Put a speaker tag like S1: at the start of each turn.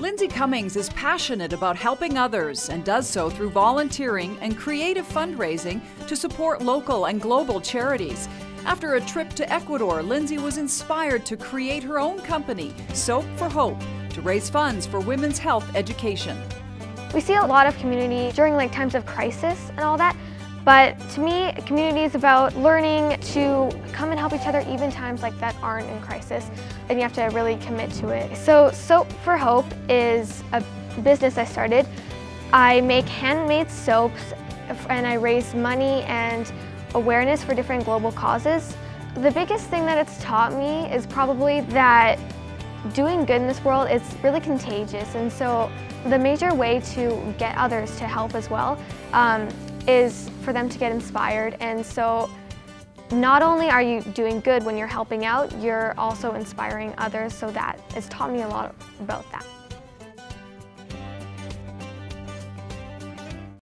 S1: Lindsay Cummings is passionate about helping others and does so through volunteering and creative fundraising to support local and global charities. After a trip to Ecuador, Lindsay was inspired to create her own company, Soap for Hope, to raise funds for women's health education.
S2: We see a lot of community during times of crisis and all that, but to me, community is about learning to come and help each other even times like that aren't in crisis, and you have to really commit to it. So Soap for Hope is a business I started. I make handmade soaps and I raise money and awareness for different global causes. The biggest thing that it's taught me is probably that doing good in this world is really contagious, and so the major way to get others to help as well is for them to get inspired. And so not only are you doing good when you're helping out, you're also inspiring others, so that it's taught me a lot about that.